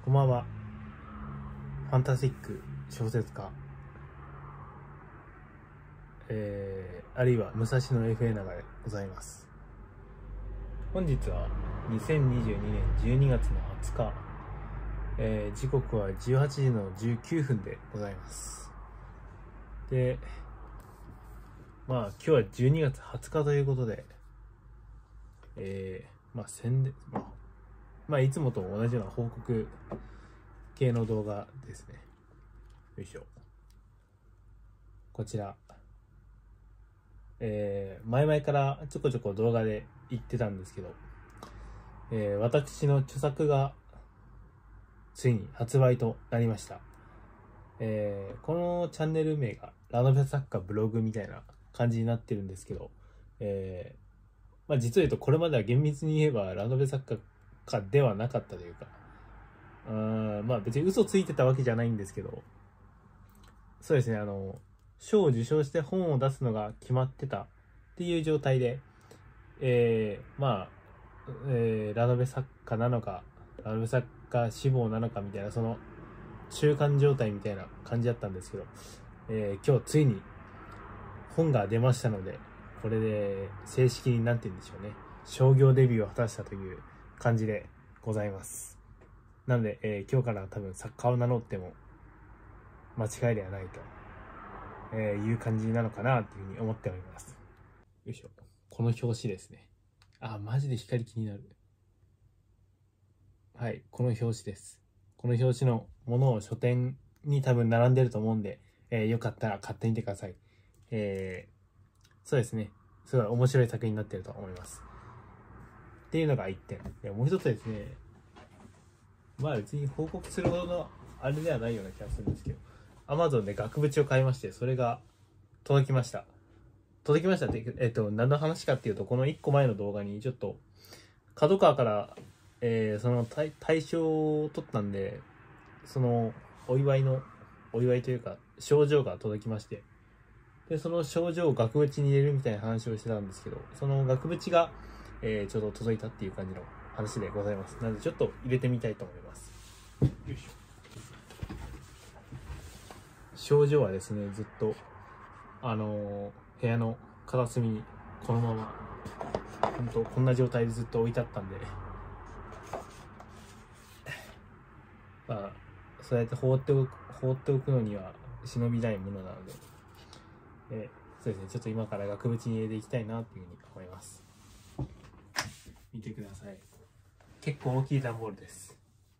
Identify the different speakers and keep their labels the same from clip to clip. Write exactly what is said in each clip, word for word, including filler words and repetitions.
Speaker 1: こんばんは。ファンタスティック小説家、えー、あるいは武蔵野 エフエー 長でございます。本日はにせんにじゅうにねんじゅうにがつのはつか、えー、時刻はじゅうはちじのじゅうきゅうふんでございます。で、まあ今日はじゅうにがつはつかということで、えー、まあ宣伝、まあ、まあいつもと同じような報告系の動画ですね。よいしょ。こちら。えー、前々からちょこちょこ動画で言ってたんですけど、えー、私の著作がついに発売となりました。えー、このチャンネル名がラノベ作家ブログみたいな感じになってるんですけど、えー、まあ実を言うとこれまでは厳密に言えばラノベ作家ではなかったというか、うーんまあ別に嘘ついてたわけじゃないんですけど、そうですね、あの、賞を受賞して本を出すのが決まってたっていう状態で、えー、まあ、えー、ラノベ作家なのか、ラノベ作家志望なのかみたいな、その中間状態みたいな感じだったんですけど、えー、今日ついに本が出ましたので、これで正式になんて言うんでしょうね、商業デビューを果たしたという感じでございます。なので、えー、今日から多分作家を名乗っても間違いではないと、えー、いう感じなのかなというふうに思っております。よいしょ。この表紙ですね。あ、マジで光気になる。はい、この表紙です。この表紙のものを書店に多分並んでると思うんで、えー、よかったら買ってみてください。えー、そうですね。すごい面白い作品になってると思います。っていうのがいってん。でもう一つですね。まあ別に報告するほどのあれではないような気がするんですけど、Amazon で額縁を買いまして、それが届きました。届きましたって、えっと、何の話かっていうと、このいっこまえの動画にちょっと、角川から、えー、その対、対象を取ったんで、その、お祝いの、お祝いというか、賞状が届きまして、で、その賞状を額縁に入れるみたいな話をしてたんですけど、その額縁が、えー、ちょうど届いたっていう感じの話でございます。なので、ちょっと入れてみたいと思います。よいしょ。賞状はですね、ずっと、あのー、部屋の片隅にこのまま本当こんな状態でずっと置いてあったんで、まあそうやって放っておく放っておくのには忍びないものなので、えそうですね、ちょっと今から額縁に入れていきたいなというふうに思います。見てください。結構大きい段ボールです。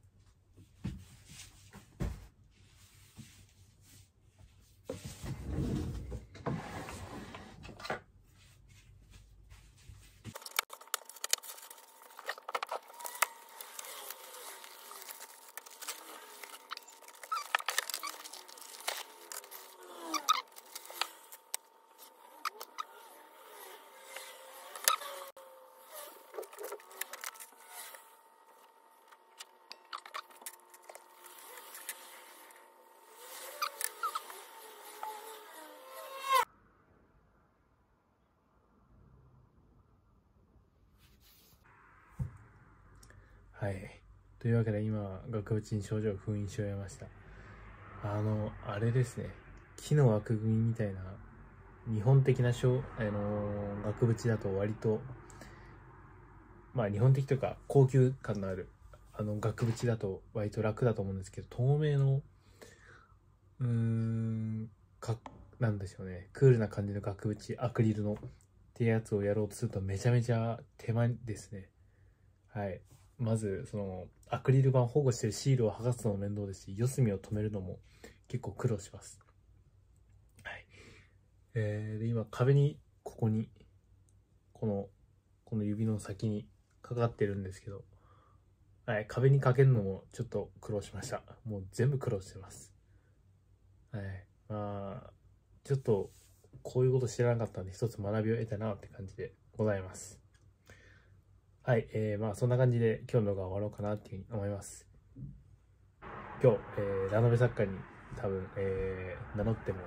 Speaker 1: はい。というわけで今、額縁に症状を封印し終えました。あの、あれですね。木の枠組みみたいな、日本的なしょ、あのー、額縁だと割と、まあ日本的というか高級感のある、あの額縁だと割と楽だと思うんですけど、透明の、うーん、か、なんでしょうね。クールな感じの額縁、アクリルのっていうやつをやろうとするとめちゃめちゃ手間ですね。はい。まず、その、アクリル板を保護してるシールを剥がすのも面倒ですし、四隅を止めるのも結構苦労します。はい。えー、で、今、壁に、ここに、この、この指の先にかかってるんですけど、はい、壁にかけるのもちょっと苦労しました。もう全部苦労してます。はい。まあ、ちょっと、こういうこと知らなかったんで、一つ学びを得たなって感じでございます。はい、えー、まあそんな感じで今日の動画は終わろうかなっていうふうに思います。今日、えー、ラノベ作家に多分、えー、名乗っても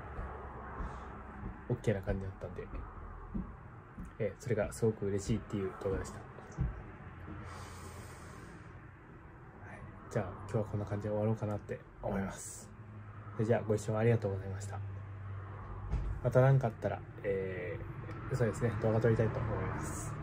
Speaker 1: OK な感じだったんで、えー、それがすごく嬉しいっていう動画でした。はい、 じゃあ今日はこんな感じで終わろうかなって思います。じゃあご視聴ありがとうございました。また何かあったら、えー、そうですね、動画撮りたいと思います。